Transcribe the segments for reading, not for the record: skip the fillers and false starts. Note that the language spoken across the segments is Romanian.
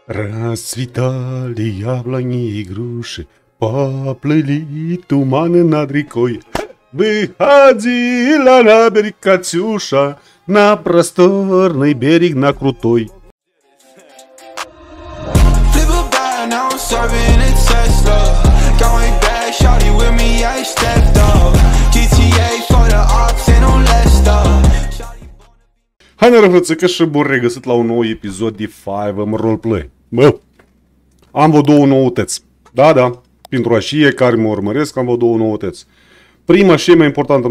Расцветали яблони и груши, поплыли туманы над рекой. Выходила на берег Катюша, на просторный берег, на крутой. Hai noroc, frățăcă, și bun regăsit la un nou episod de 5M Roleplay. Bă, am vă două noutăți. Da, pentru așa care mă urmăresc, am vă două noutăți. Prima și mai importantă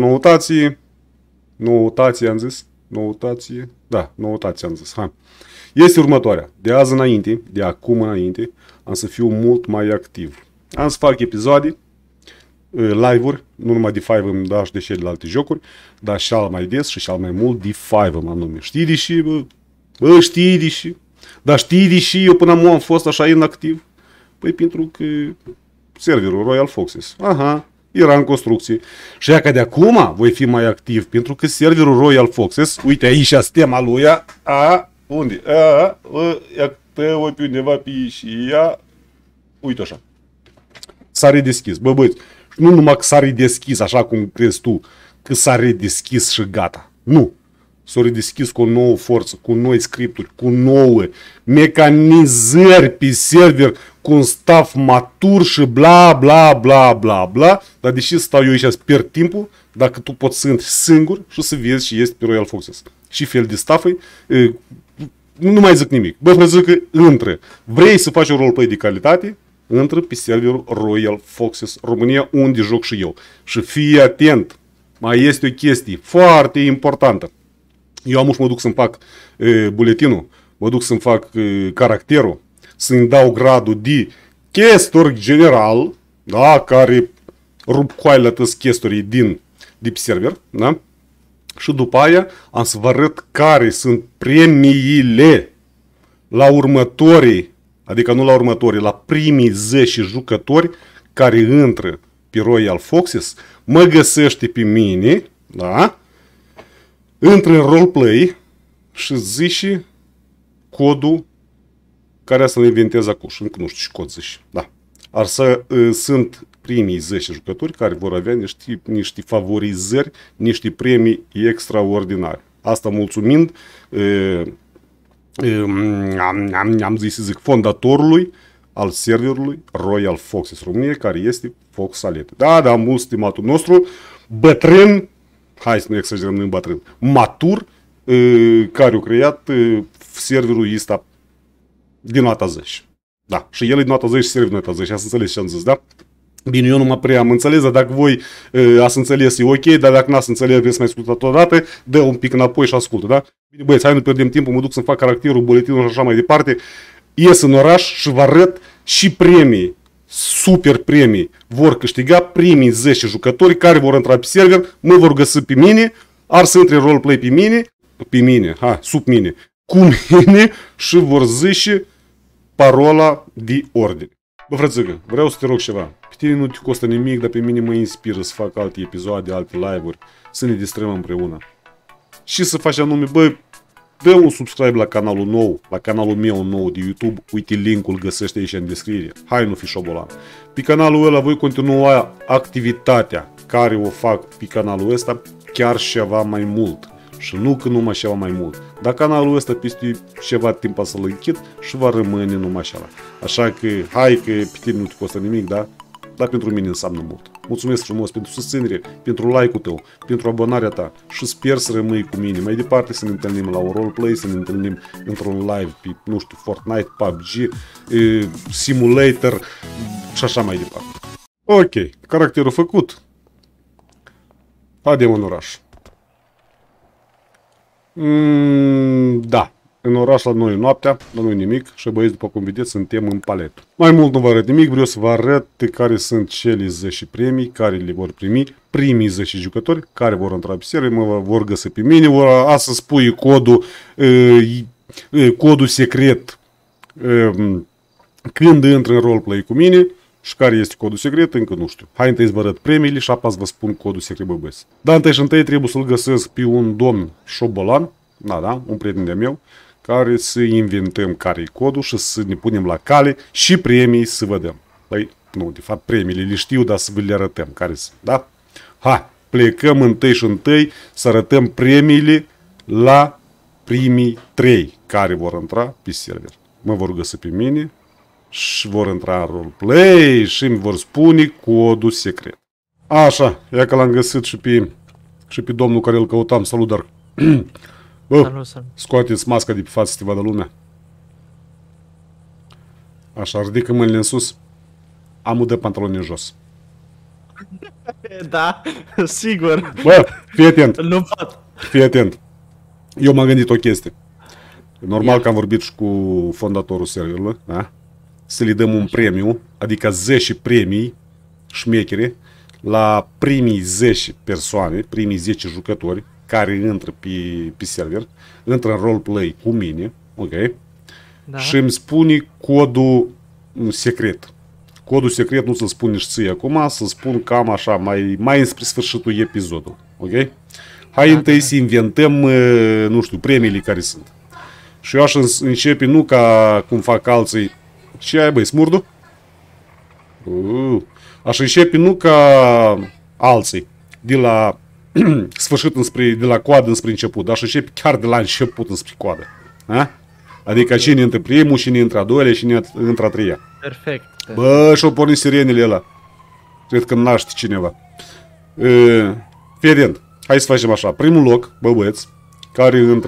noutație am zis? Noutație? Da, noutație am zis, hai. Este următoarea. De azi înainte, de acum înainte, am să fiu mult mai activ. Am să fac episoade, live-uri, nu numai de 5M, dar și de celelalte jocuri, dar și al mai des și și al mai mult de 5M anume. Știi de și, bă, știi de și. Dar știi de și eu până acum am fost așa inactiv? Păi pentru că serverul Royal Foxes, era în construcție. Și ea că de acum voi fi mai activ, pentru că serverul Royal Foxes, uite aici stema lui ea, unde? Ia te pe undeva pe și ea, uite așa. S-a redeschis, bă băieți, nu numai că s-a redeschis așa cum crezi tu, că s-a redeschis și gata. Nu. S-a redeschis cu o nouă forță, cu noi scripturi, cu nouă mecanizări pe server, cu un staff matur și bla bla bla bla bla. Dar deși stau eu aici să pierd timpul, dacă tu poți să intri singur și să vezi și este pe Royal Foxes. Și fel de staff nu mai zic nimic. Bă, vreau să zic că intră. Vrei să faci un roleplay de calitate? Intră pe serverul Royal Foxes România, unde joc și eu. Și fii atent, mai este o chestie foarte importantă. Eu amuși mă duc să-mi fac buletinul, mă duc să-mi fac caracterul, să-mi dau gradul de chestor general, da, care rup coaile atâți chestorii de pe server, da? Și după aia am să vă arăt care sunt premiile la următorii, adică nu la următorii, la primii 10 jucători care intră pe Royal Foxes, mă găsește pe mine, da? Intră în roleplay și zici codul care să-l inventez acum. Și încă nu știu ce cod zici. Da. Ar să sunt primii 10 jucători care vor avea niște favorizări, niște premii extraordinare. Asta mulțumind am zis să zic fondatorului al serverului Royal Foxes România, care este Fox Salete. Da, mult stimatul nostru, bătrân, hai să nu exagerăm în bătrân, matur, care a creat serverul ăsta din nota 10. Da, și el e din nota 10 și serverul din nota 10, ați înțeles ce am zis, da? Bine, eu nu mă prea am înțeles, dar dacă voi ați înțeles e ok, dar dacă n-ați înțeles, vreți să mai ascultați odată, dă un pic înapoi și ascultă, da? Bine, băieți, hai nu pierdem timpul, mă duc să-mi fac caracterul, buletinul și așa mai departe, ies în oraș și vă arăt și premii, super premii, vor câștiga primii 10 jucători care vor intra pe server, mă vor găsi pe mine, ar să intre roleplay pe mine, sub mine, cu mine și vor zice parola de ordine. Bă, frățăcă, vreau să te rog ceva. Pe tine nu te costă nimic, dar pe mine mă inspiră să fac alte episoade, alte live-uri, să ne distrăm împreună. Și să faci anume, bă, dă un subscribe la canalul nou, la canalul meu nou de YouTube, uite linkul găsește aici în descriere. Hai, nu fi șobolan. Pe canalul ăla voi continua activitatea care o fac pe canalul ăsta chiar ceva mai mult. Și nu că numai ceva mai mult. Dar canalul ăsta peste ceva timp să-l închid și va rămâne numai așa. Așa că, hai că pe tine nu te costă nimic, da? Dar pentru mine înseamnă mult. Mulțumesc frumos pentru susținere, pentru like-ul tău, pentru abonarea ta și sper să rămâi cu mine. Mai departe să ne întâlnim la un roleplay, să ne întâlnim într-un live pe, nu știu, Fortnite, PUBG, Simulator și așa mai departe. Ok, caracterul făcut. Haidem în oraș. Da, în oraș la noi noaptea, la noi nimic și băieți, după cum vedeți, suntem în palet. Mai mult nu vă arăt nimic, vreau să vă arăt care sunt cele 10 premii care le vor primi primii 10 jucători care vor intra pe server, mă vor găsi pe mine, vor să spui codul secret când intră în roleplay cu mine. Și care este codul secret, încă nu știu. Hai întâi să vă arăt premiile și apoi să vă spun codul secret, bă băieți. Dar întâi și întâi trebuie să-l găsesc pe un domn șobolan, un prieten de-a meu, care să inventăm care-i codul și să ne punem la cale și premii să vedem. Păi, nu, de fapt premiile le știu, dar să vă le arătăm care sunt, da? Hai, plecăm întâi să arătăm premiile la primii 3 care vor intra pe server. Mă vor găsi pe mine și vor intra în roleplay și îmi vor spune codul secret. Așa, ia că l-am găsit și pe domnul care îl căutam. Salut, dar bă, Salut. scoateți masca de pe față să te vadă lumea. Așa, ridică mâinile în sus. Amul de pantaloni în jos. Da, sigur. Bă, fii atent, Nu pot. fii atent. Eu m-am gândit o chestie. Normal că am vorbit și cu fondatorul serverului, da? Să le dăm un premiu, adică 10 premii șmechere la primii 10 persoane, primii 10 jucători care intră pe server, intră în roleplay cu mine, ok? Da. Și îmi spune codul secret. Codul secret nu să-l spun nici ție acum, să spun cam așa, mai înspre sfârșitul episodului, ok? Hai întâi să inventăm, nu știu, premiile care sunt. Și eu aș începe nu ca cum fac alții. Ce ai, băi, smurdu? Aș începe nu ca alții, de la sfârșit de la coadă înspre început, dar aș începe chiar de la început înspre coadă. A? Adică cine intră primul, cine intră a doilea, cine intră a treia. Perfect. Bă, și-o porni sirenele ăla. Cred că naște cineva. Fii atent. Hai să facem așa. Primul loc, băieți, care intră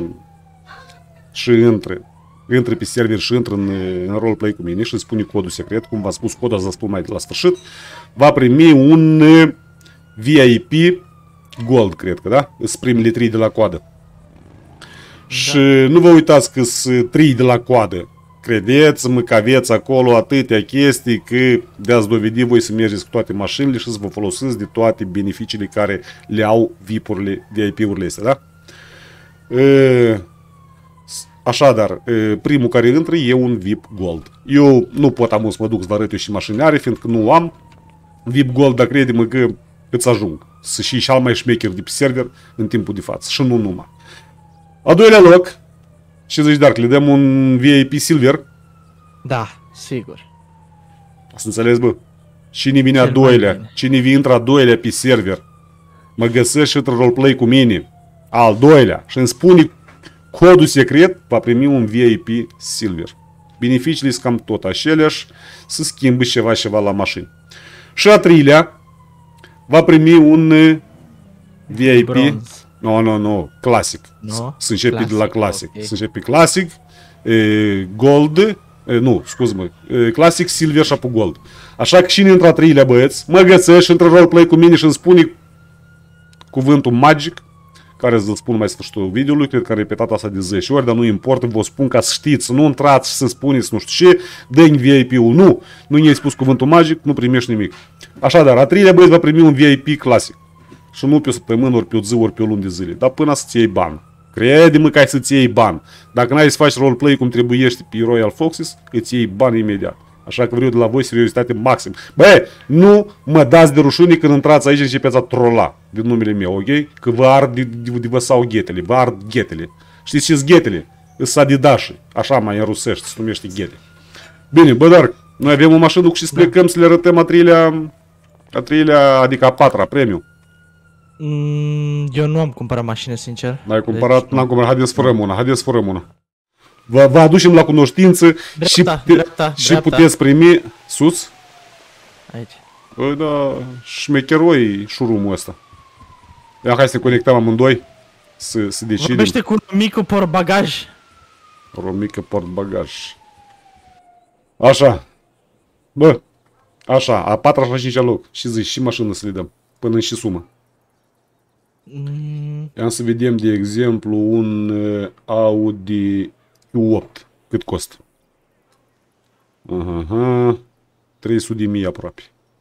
intră pe server și intră în roleplay cu mine și îmi spune codul secret, cum v-am spus codul, să spun mai la sfârșit, va primi un VIP Gold, cred că, da? Sunt primele 3 de la coadă. Da. Și nu vă uitați că sunt 3 de la coadă. Credeți-mă că aveți acolo atâtea chestii că de-ați dovedi voi să mergeți cu toate mașinile și să vă folosiți de toate beneficiile care le au VIP-urile astea, da? Așadar, primul care intră e un VIP Gold. Eu nu pot să mă duc să vă arăt eu și mașinare, fiindcă nu am VIP Gold, dar crede-mă că îți ajung să și cel mai șmecher de pe server în timpul de față. Și nu numai. A doilea loc, ce zici, Dark, le dăm un VIP Silver? Da, sigur. Să înțeles, bă? Cine vine a doilea, cine intră a doilea pe server, mă găsește și într-un roleplay cu mine, al doilea, și îmi spune codul secret, va primi un VIP Silver. Beneficiile sunt cam tot aceleași, să schimbă ceva la mașini. Și a treilea, va primi un VIP... Bronz. Nu, clasic. No? Să începe de la clasic. Okay. Să începe clasic, gold, nu, scuz-mă, clasic, silver și apoi gold. Așa că cine intră a treilea, băieți, mă găsești, intră roleplay cu mine și îmi spune cuvântul magic, care îți spun mai sfârșitul videoului, cred că am repetat asta de 10 ori, dar nu importă, vă spun ca să știți, să nu intrați și să spuneți nu știu ce, dă-mi VIP-ul, nu i-ai spus cuvântul magic, nu primești nimic. Așadar, a treilea, băieți, va primi un VIP clasic. Și nu pe o săptămână, ori pe o zi, ori pe o lună de zile, dar până să-ți iei bani. Crede-mă că ai să-ți iei bani. Dacă n-ai să faci roleplay cum trebuiești pe Royal Foxes, îți iei bani imediat. Așa că vreau de la voi seriozitate maxim. Băi, nu mă dați de rușine când intrați aici și începeți a trolla din numele meu, ok? Că vă ard de vă sau ghetele, vă ard ghetele. Știți ce-s ghetele? Îs adidași, așa mai în rusești, se numește ghete. Bine, bă, dar noi avem o mașină și plecăm să le arătăm a treilea, adică a patra, premiu. Eu nu am cumpărat mașină, sincer. N-ai cumpărat? Deci, n-am cumpărat. Haideți fără una. Vă aducem la cunoștință dreapta, și puteți primi sus. Aici. Băi, da, șmecheroi șurumul ăsta. Ia, hai să conectăm amândoi. Să decidem. Vorbește cu un mic portbagaj. O mică portbagaj. Așa. Bă, așa, a patra și a cincea loc. Și zici, și mașină să le dăm. Până și sumă. Ia să vedem, de exemplu, un Audi Q8. Cât costă? 300.000 aproape.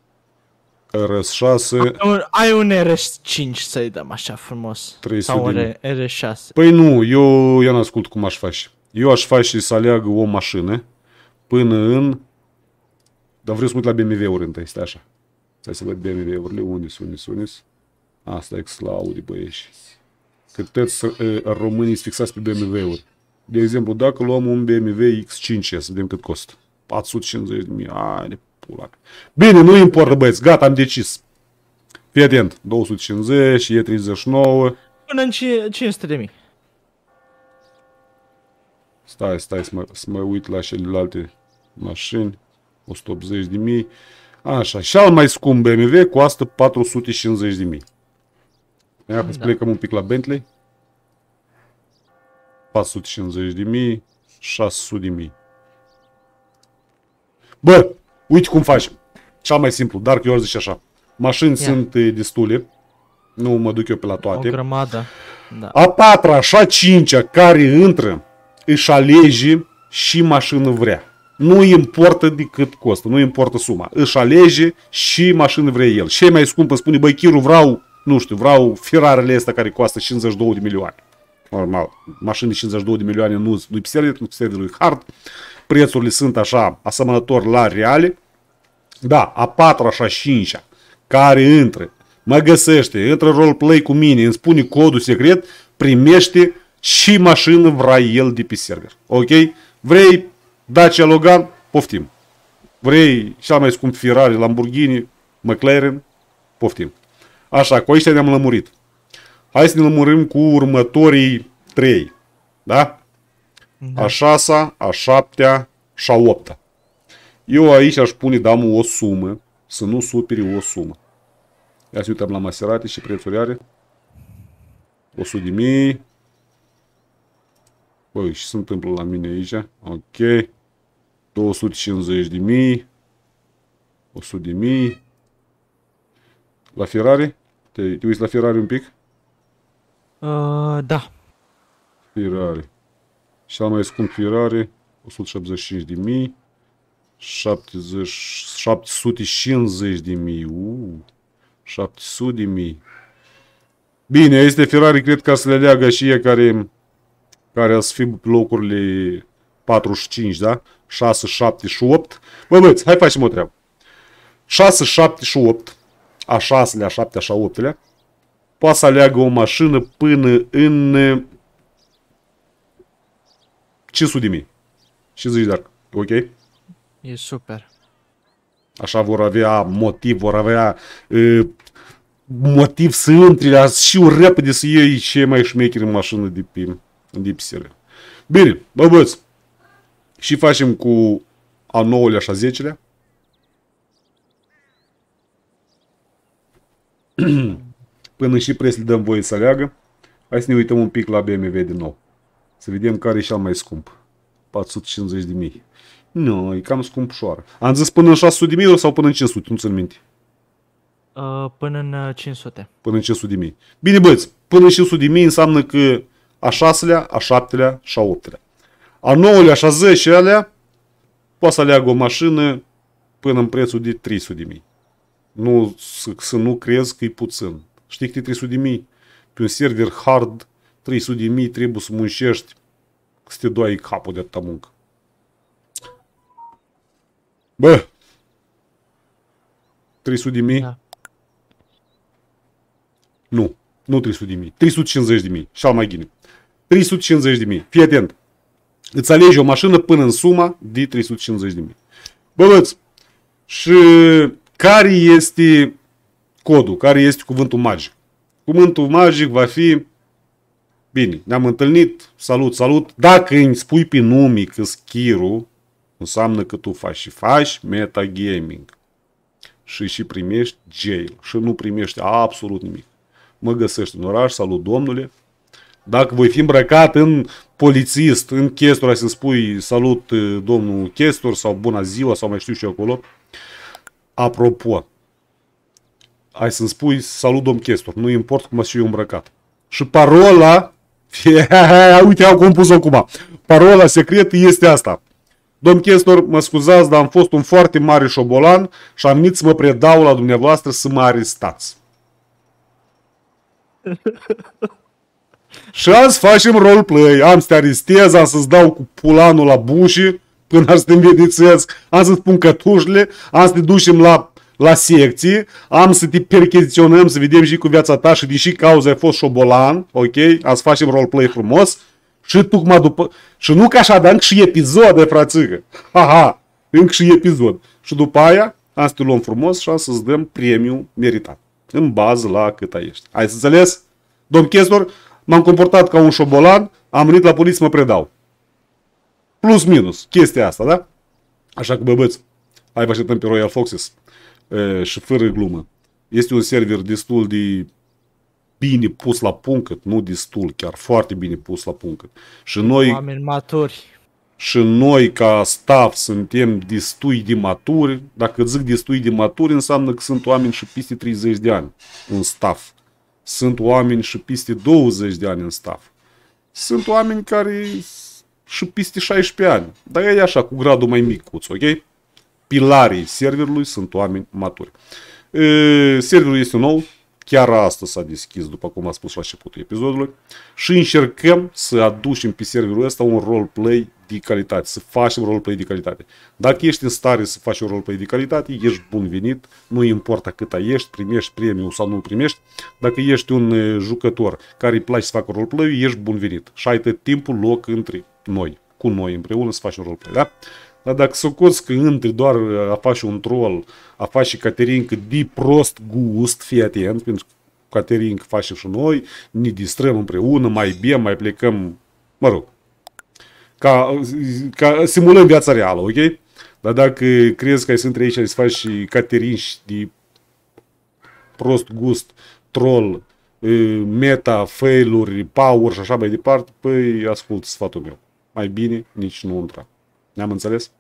RS6. Ai un RS5 să-i dăm așa frumos. 300.000. Sau un RS6. Păi nu, eu n-ascult cum aș face. Eu aș face să aleagă o mașină până în... Dar vreau să mă uit la BMW-uri întâi, stai așa. Stai să văd BMW-urile, unde sunt. Asta e la Audi, băieși. Că toți românii sunt fixați pe BMW-uri. De exemplu, dacă luăm un BMW X5, să vedem cât costă. 450.000. Ai de pula. Bine, nu importă, băieți. Gata, am decis. Fii atent. 250, E39. Până în 500.000. Stai să mă uit la celelalte mașini. 180.000. Așa, cel mai scump BMW costă 450.000. Ia să plecăm un pic la Bentley. 450.000, 600.000. Bă, uite cum facem. Cel mai simplu, Dark Yours zice așa. Mașini sunt destule. Nu mă duc eu pe la toate. O grămadă. Da. A patra și a cincea care intră își alege și mașină vrea. Nu importă de cât costă, nu importă suma. Își alege și mașină vrea el. Și mai scump îmi spune, băi, Chiru, vreau, nu știu, vreau Ferrari-le astea care costă 52 de milioane. Normal, mașini de 52 de milioane nu-i piserde, nu piserde lui hard. Prețurile sunt așa, asemănător la reale. Da, a patra și a cincea care intră, mă găsește, intră roleplay cu mine, îmi spune codul secret, primește și mașină vrea el de pe server. Ok? Vrei Dacia Logan? Poftim. Vrei cel mai scump Ferrari, Lamborghini, McLaren? Poftim. Așa, cu ăștia ne-am lămurit. Hai să ne lămurim cu următorii 3. Da? Da. A 6-a, a 7-a și a 8-a. Eu aici aș pune, damă, o sumă, să nu superi o sumă. Ia să uităm la Maserati și prețuri are. 100.000. Băi, și se întâmplă la mine aici. Ok. 250.000. 100.000. La Ferrari? Te uiți la Ferrari un pic? Da. Ferrari. Cel mai scump Ferrari. 175.000. 750.000. 700.000. Bine, este Ferrari, cred că să le leagă și ei care să fie locurile 45, da? 6, 7 și 8. Bă, băieți, hai facem o treabă. 6, 7 și 8, a 6-lea, a 7-lea și a 8-lea, poate să aleagă o mașină până în 500.000. Și zici, dacă, ok? E super. Așa vor avea motiv, vor avea motiv să intri și repede să iei cei mai șmecheri în mașină de pe server. Bine, bă, băți. Și facem cu a 9-lea și a 10-lea. Până și preț le dăm voie să aleagă. Hai să ne uităm un pic la BMW din nou. Să vedem care e cel mai scump. 450.000. Nu, e cam scumpșoară. Am zis până în 600.000 sau până în 500, nu țin minte. Până în 500. Până în 500.000. Bine, băieți, până în 500.000 înseamnă că a 6-lea, a 7-lea și a 8-lea. A 9-lea și a 10-lea poate să aleagă o mașină până în prețul de 300.000. Nu, să nu crezi că e puțin. Știi că 300.000? Pe un server hard, 300.000 trebuie să muncești să te doai capul de atâta muncă. Bă! 300.000? Da. Nu 300.000. 350.000. Și-al mai ghine. 350.000. Fii atent. Îți alegi o mașină până în suma de 350.000. Bă, băți, și care este codul? Care este cuvântul magic? Cuvântul magic va fi... Bine, ne-am întâlnit. Salut, salut. Dacă îmi spui pe nume că Chiru, înseamnă că tu faci metagaming. Și primești jail. Și nu primești absolut nimic. Mă găsești în oraș, salut domnule. Dacă voi fi îmbrăcat în polițist, în chestor, ai să spui salut domnul chestor sau bună ziua sau mai știu și eu acolo. Apropo, ai să-mi spui salut domn chestor, nu importă cum aș eu îmbrăcat. Și parola, uite, au compus acum. Parola secretă este asta. Domn chestor, mă scuzați, dar am fost un foarte mare șobolan și am venit să mă predau la dumneavoastră să mă arestați. Și azi facem roleplay. Am să te arestez, am să-ți dau cu pulanul la bușii până să te învedețesc, am să-ți pun cătușile, am să te ducem la secție, am să te percheziționăm, să vedem și cu viața ta și deși cauza ai fost șobolan, ok? Am să facem roleplay frumos Și tocmai după... Și nu ca așa, dar încă și episoade, frățică. Ha-ha! Încă și episod. Și după aia, am să te luăm frumos și am să-ți dăm premiul meritat. În bază la cât ai ești. Ai să înțeles? Domn chestor, m-am comportat ca un șobolan, am venit la poliție să mă predau. Plus minus, chestia asta, da? Așa că, băbăți, hai vă așteptăm pe Royal Foxes. Și fără glumă. Este un server destul de bine pus la punct, nu destul, chiar foarte bine pus la punct. Și noi... Oameni maturi. Și noi, ca staff, suntem destui de maturi. Dacă zic destui de maturi, înseamnă că sunt oameni și peste 30 de ani în staff. Sunt oameni și peste 20 de ani în staff. Sunt oameni care și peste 16 ani. Dar e așa, cu gradul mai micuț, ok? Pilarii serverului sunt oameni maturi. Serverul este nou. Chiar astăzi s-a deschis, după cum am spus la începutul episodului, și încercăm să aducem pe serverul ăsta un roleplay de calitate, să facem roleplay de calitate. Dacă ești în stare să faci un roleplay de calitate, ești bun venit, nu importă cât ești, primești premiul sau nu primești. Dacă ești un jucător care îi place să facă roleplay, ești bun venit și ai tot timpul loc între noi, cu noi împreună să faci un roleplay, da? Dar dacă socoți că între doar a face un troll, a face Caterin de prost gust, fii atent, pentru că Caterin face și noi, ne distrăm împreună, mai bem, mai plecăm, mă rog, ca simulăm viața reală, ok? Dar dacă crezi că ai să intri aici să faci și Caterin de prost gust, troll, meta, fail-uri, power și așa mai departe, păi ascult sfatul meu. Mai bine nici nu intra. Ne-am înțeles?